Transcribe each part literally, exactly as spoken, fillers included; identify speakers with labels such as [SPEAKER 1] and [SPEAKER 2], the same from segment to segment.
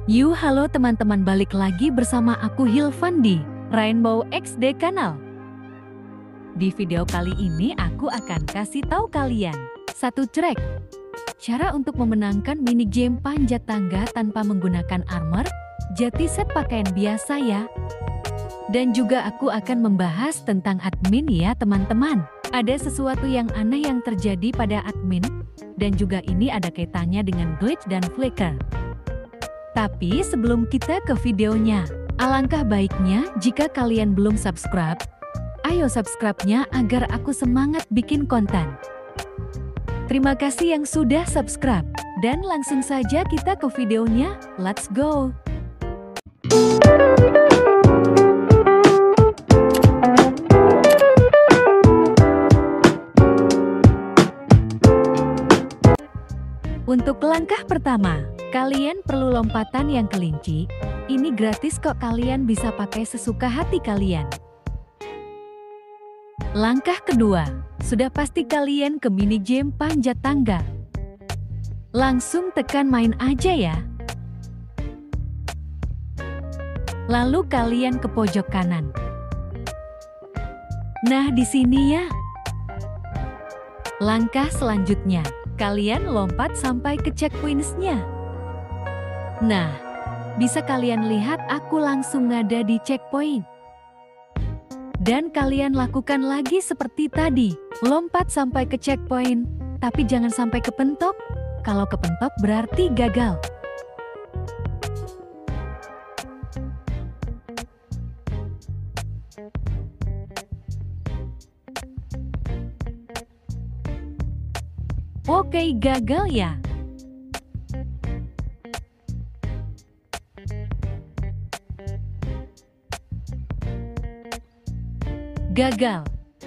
[SPEAKER 1] Yuh, halo teman-teman, balik lagi bersama aku Hilvan di Rainbow X D Kanal. Di video kali ini aku akan kasih tahu kalian satu trik cara untuk memenangkan mini game panjat tangga tanpa menggunakan armor. Jadi set pakaian biasa ya. Dan juga aku akan membahas tentang admin ya teman-teman. Ada sesuatu yang aneh yang terjadi pada admin, dan juga ini ada kaitannya dengan glitch dan flicker. Tapi sebelum kita ke videonya, alangkah baiknya jika kalian belum subscribe, ayo subscribe-nya agar aku semangat bikin konten. Terima kasih yang sudah subscribe, dan langsung saja kita ke videonya, let's go! Untuk langkah pertama, kalian perlu lompatan yang kelinci. Ini gratis kok, kalian bisa pakai sesuka hati kalian. Langkah kedua, sudah pasti kalian ke mini game panjat tangga. Langsung tekan main aja ya. Lalu kalian ke pojok kanan. Nah, di sini ya. Langkah selanjutnya, kalian lompat sampai ke checkpoints-nya. Nah, bisa kalian lihat aku langsung ada di checkpoint. Dan kalian lakukan lagi seperti tadi, lompat sampai ke checkpoint, tapi jangan sampai kepentok. Kalau kepentok berarti gagal. Oke, gagal ya. Gagal.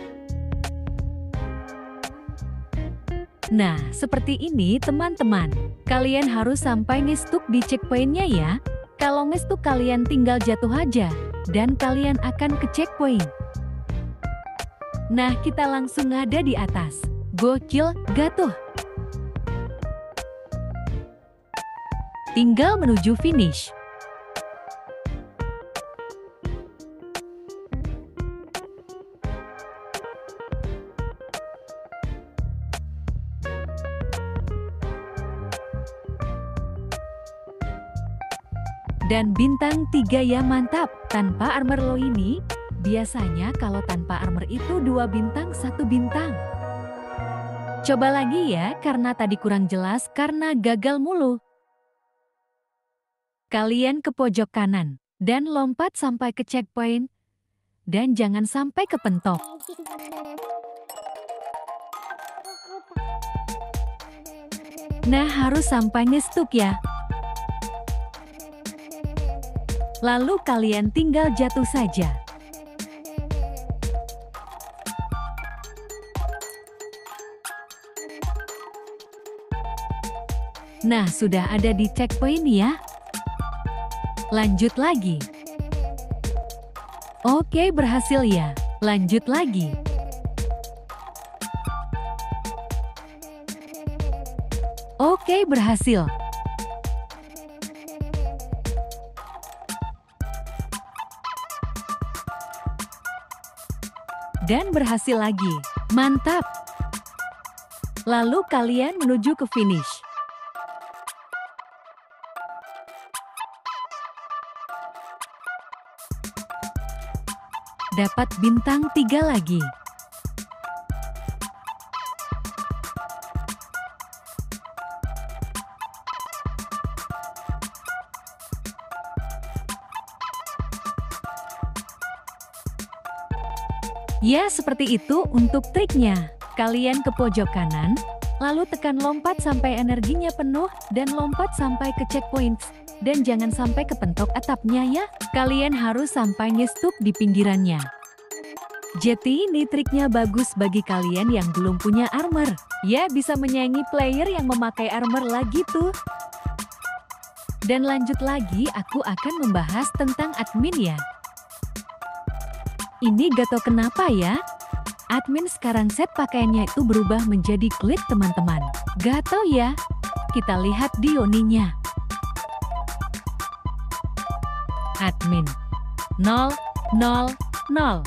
[SPEAKER 1] Nah, seperti ini teman-teman. Kalian harus sampai ngestuk di checkpointnya ya. Kalau ngestuk kalian tinggal jatuh aja, dan kalian akan ke checkpoint. Nah, kita langsung ada di atas. Gokil, gak tuh? Tinggal menuju finish. Dan bintang tiga ya, mantap. Tanpa armor lo ini, biasanya kalau tanpa armor itu dua bintang, satu bintang. Coba lagi ya, karena tadi kurang jelas karena gagal mulu. Kalian ke pojok kanan, dan lompat sampai ke checkpoint, dan jangan sampai kepentok. Nah, harus sampai ngestuk ya. Lalu kalian tinggal jatuh saja. Nah, sudah ada di checkpoint ya. Lanjut lagi. Oke, berhasil ya. Lanjut lagi. Oke, berhasil. Dan berhasil lagi. Mantap. Lalu kalian menuju ke finish. Dapat bintang tiga lagi. Ya, seperti itu untuk triknya. Kalian ke pojok kanan, lalu tekan lompat sampai energinya penuh, dan lompat sampai ke checkpoints. Dan jangan sampai kepentok atapnya ya. Kalian harus sampai ngestuk di pinggirannya. Jadi ini triknya bagus bagi kalian yang belum punya armor. Ya, bisa menyaingi player yang memakai armor lagi tuh. Dan lanjut lagi, aku akan membahas tentang admin ya. Ini gak tau kenapa ya. Admin sekarang set pakaiannya itu berubah menjadi glitch teman-teman. Gak tau ya. Kita lihat di Yoninya. Admin. nol, nol, nol.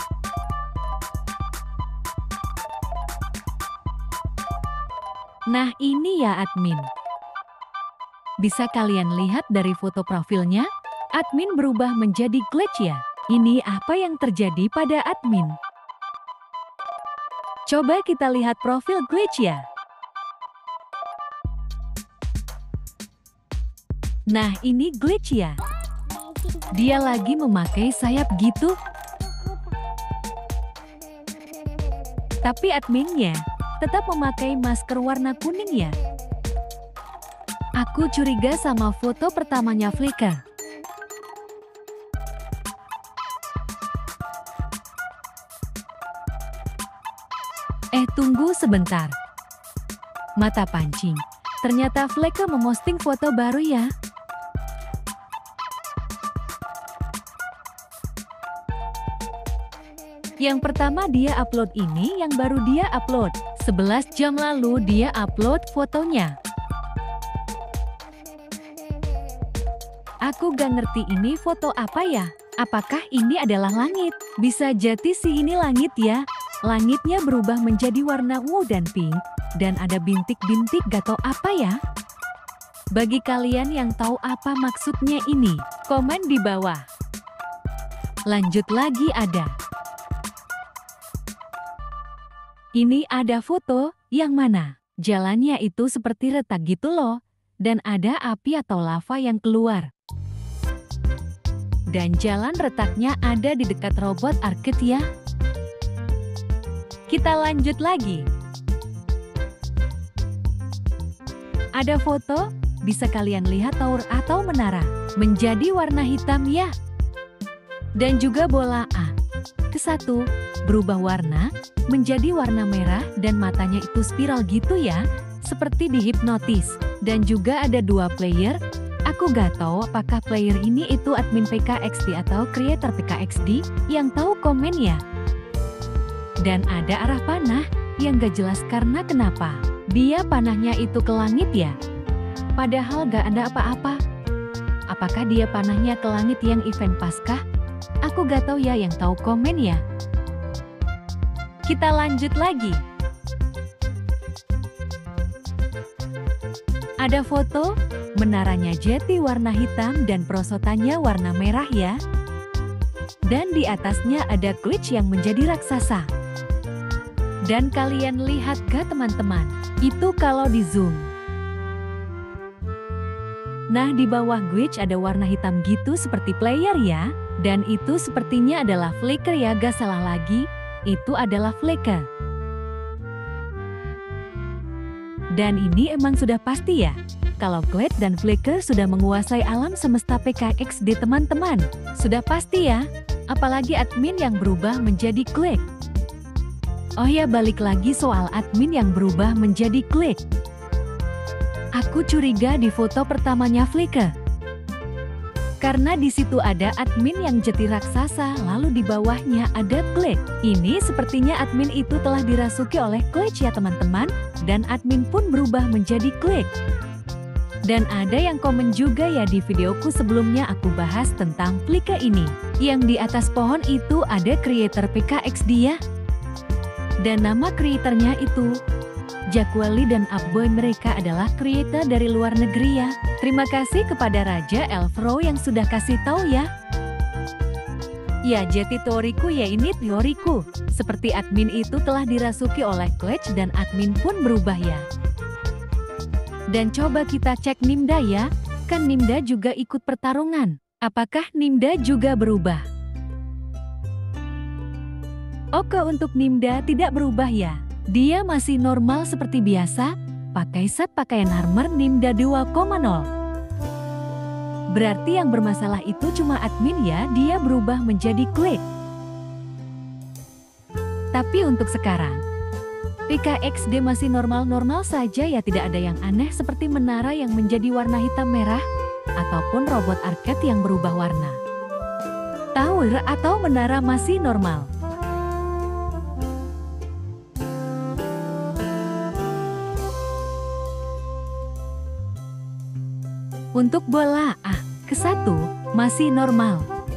[SPEAKER 1] Nah ini ya admin. Bisa kalian lihat dari foto profilnya, admin berubah menjadi glitch ya. Ini apa yang terjadi pada admin? Coba kita lihat profil glitch ya. Nah ini glitch ya. Dia lagi memakai sayap gitu. Tapi adminnya tetap memakai masker warna kuning ya. Aku curiga sama foto pertamanya Flickr. Eh tunggu sebentar. Mata pancing. Ternyata Flickr memosting foto baru ya. Yang pertama dia upload ini, yang baru dia upload. sebelas jam lalu dia upload fotonya. Aku gak ngerti ini foto apa ya? Apakah ini adalah langit? Bisa jadi sih ini langit ya. Langitnya berubah menjadi warna ungu dan pink. Dan ada bintik-bintik gak tau apa ya? Bagi kalian yang tahu apa maksudnya ini, komen di bawah. Lanjut lagi ada. Ini ada foto, yang mana? Jalannya itu seperti retak gitu loh. Dan ada api atau lava yang keluar. Dan jalan retaknya ada di dekat robot arcade ya. Kita lanjut lagi. Ada foto, bisa kalian lihat tower atau menara. Menjadi warna hitam ya. Dan juga bola A. Kesatu, berubah warna, menjadi warna merah dan matanya itu spiral gitu ya, seperti dihipnotis. Dan juga ada dua player, aku gak tahu apakah player ini itu admin P K X D atau creator P K X D, yang tahu komen ya. Dan ada arah panah, yang gak jelas karena kenapa, dia panahnya itu ke langit ya. Padahal gak ada apa-apa. Apakah dia panahnya ke langit yang event Paskah? Aku gak tahu ya, yang tahu komen ya. Kita lanjut lagi. Ada foto, menaranya jeti warna hitam dan perosotannya warna merah ya. Dan di atasnya ada glitch yang menjadi raksasa. Dan kalian lihat gak teman-teman? Itu kalau di zoom. Nah di bawah glitch ada warna hitam gitu seperti player ya. Dan itu sepertinya adalah Flickr ya, gak salah lagi. Itu adalah Flickr. Dan ini emang sudah pasti ya. Kalau glitch dan Flickr sudah menguasai alam semesta P K X D teman-teman. Sudah pasti ya. Apalagi admin yang berubah menjadi glitch. Oh ya, balik lagi soal admin yang berubah menjadi glitch. Aku curiga di foto pertamanya Flickr. Karena di situ ada admin yang jeti raksasa, lalu di bawahnya ada glitch. Ini sepertinya admin itu telah dirasuki oleh glitch ya teman-teman, dan admin pun berubah menjadi glitch. Dan ada yang komen juga ya di videoku sebelumnya aku bahas tentang Flickr ini. Yang di atas pohon itu ada creator P K X D ya. Dan nama creatornya itu Jakwali dan Upboy, mereka adalah creator dari luar negeri ya. Terima kasih kepada Raja Elfro yang sudah kasih tahu ya. Ya jadi teoriku ya ini teoriku. Seperti admin itu telah dirasuki oleh glitch dan admin pun berubah ya. Dan coba kita cek Nimda ya. Kan Nimda juga ikut pertarungan. Apakah Nimda juga berubah? Oke, untuk Nimda tidak berubah ya. Dia masih normal seperti biasa, pakai set pakaian armor Nimda dua koma nol. Berarti yang bermasalah itu cuma admin ya, dia berubah menjadi glitch. Tapi untuk sekarang, P K X D masih normal-normal saja ya, tidak ada yang aneh seperti menara yang menjadi warna hitam merah, ataupun robot arcade yang berubah warna. Tower atau menara masih normal. Untuk bola A, kesatu, masih normal.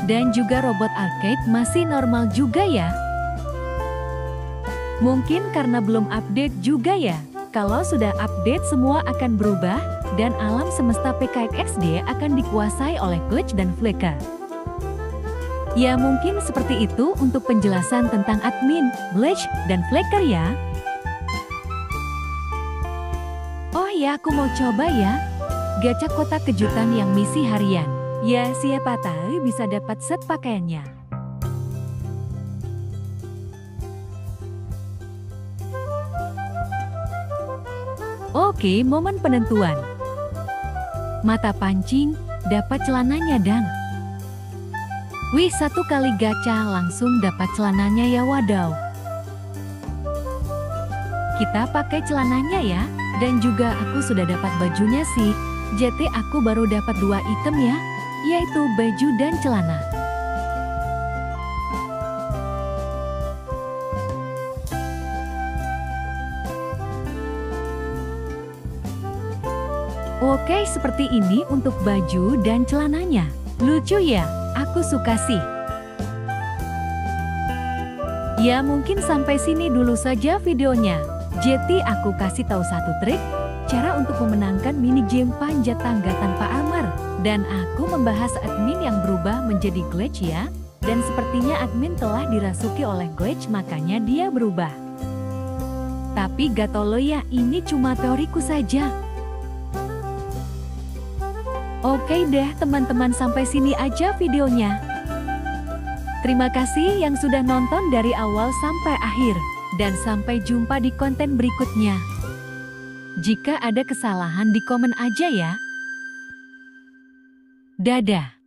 [SPEAKER 1] Dan juga robot arcade masih normal juga ya. Mungkin karena belum update juga ya. Kalau sudah update semua akan berubah dan alam semesta P K X D akan dikuasai oleh glitch dan flicker. Ya mungkin seperti itu untuk penjelasan tentang admin, glitch, dan flicker ya. Oh ya, aku mau coba ya. Gacha kotak kejutan yang misi harian. Ya, siapa tahu bisa dapat set pakaiannya. Oke, momen penentuan. Mata pancing, dapat celananya dang. Wih, satu kali gacha langsung dapat celananya ya, wadaw. Kita pakai celananya ya, dan juga aku sudah dapat bajunya sih. J T aku baru dapat dua item ya, yaitu baju dan celana. Oke, seperti ini untuk baju dan celananya. Lucu ya, aku suka sih. Ya mungkin sampai sini dulu saja videonya. J T aku kasih tahu satu trik. Cara untuk memenangkan mini game panjat tangga tanpa armor. Dan aku membahas admin yang berubah menjadi glitch ya. Dan sepertinya admin telah dirasuki oleh glitch makanya dia berubah. Tapi gak tau lo ya, ini cuma teoriku saja. Oke deh teman-teman, sampai sini aja videonya. Terima kasih yang sudah nonton dari awal sampai akhir. Dan sampai jumpa di konten berikutnya. Jika ada kesalahan di komen aja ya. Dadah.